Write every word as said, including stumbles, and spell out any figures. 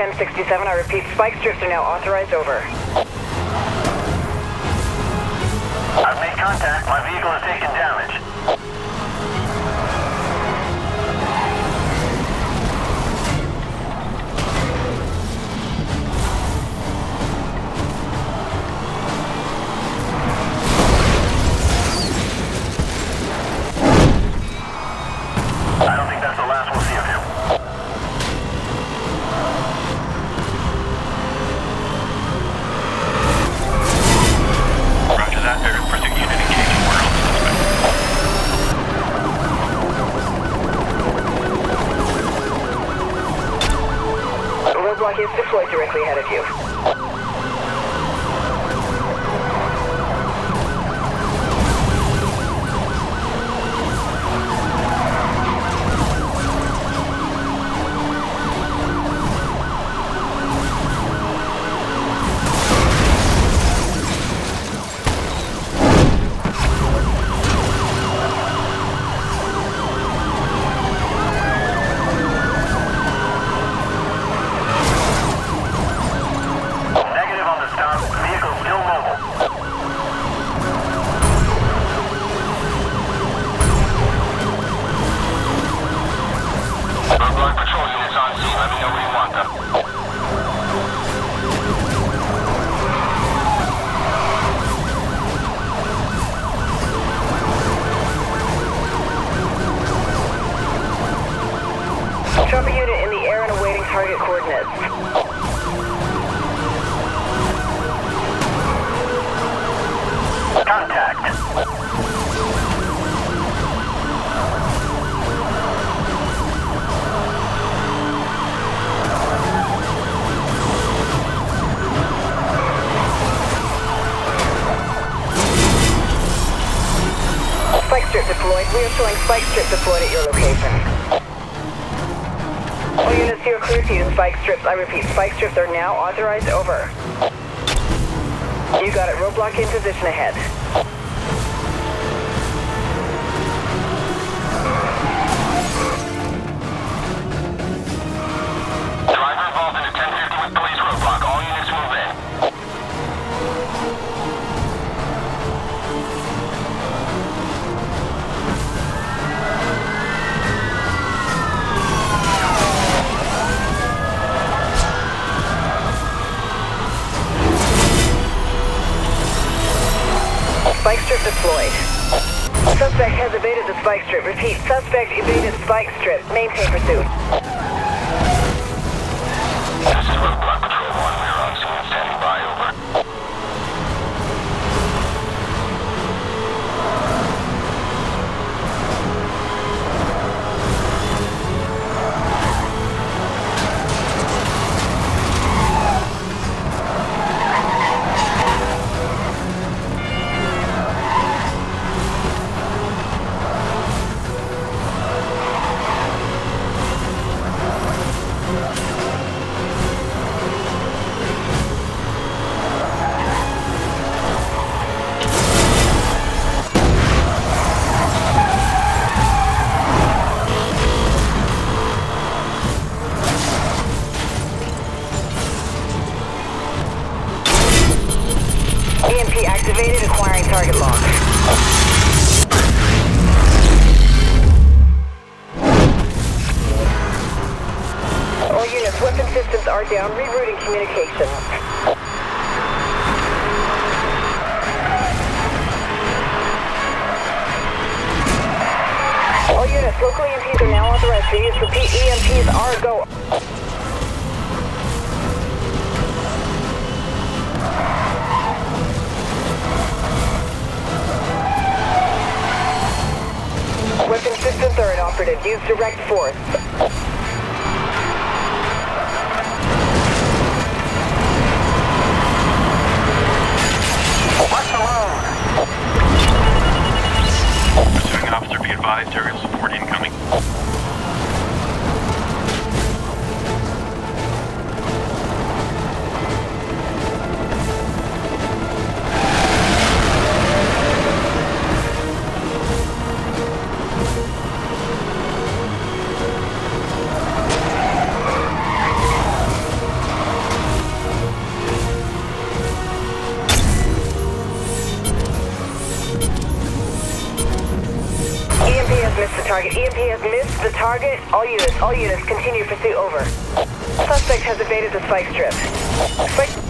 ten sixty-seven, I repeat, spike strips are now authorized, over. I've made contact. My vehicle has taken damage. I don't think that's the last we'll see of him. Roger that. Air pursuit unit engaging. We're on suspect. Roadblock is deployed directly ahead of you. Chopper unit in the air and awaiting target coordinates. Contact. Spike strip deployed. We are showing spike strip deployed at your location. All units here clear to use spike strips. I repeat, spike strips are now authorized, over. You got it. Roadblock in position ahead. Driver involved in a ten fifty with police roadblock. All units move in. Spike strip deployed. Suspect has evaded the spike strip. Repeat, suspect evaded spike strip. Maintain pursuit. This is Roadblock Patrol one. We're on scene, standing by, over. E M P activated, acquiring target lock. All units, weapon systems are down, rerouting communications. All units, local E M Ps are now authorized to use. Repeat, E M Ps are go. Weapon systems are inoperative. Use direct force. What's the load? Pursuing officer, be advised. Aerial support incoming. has missed the target. E M P has missed the target. All units, all units, continue pursuit over. Suspect has evaded the spike strip. Spike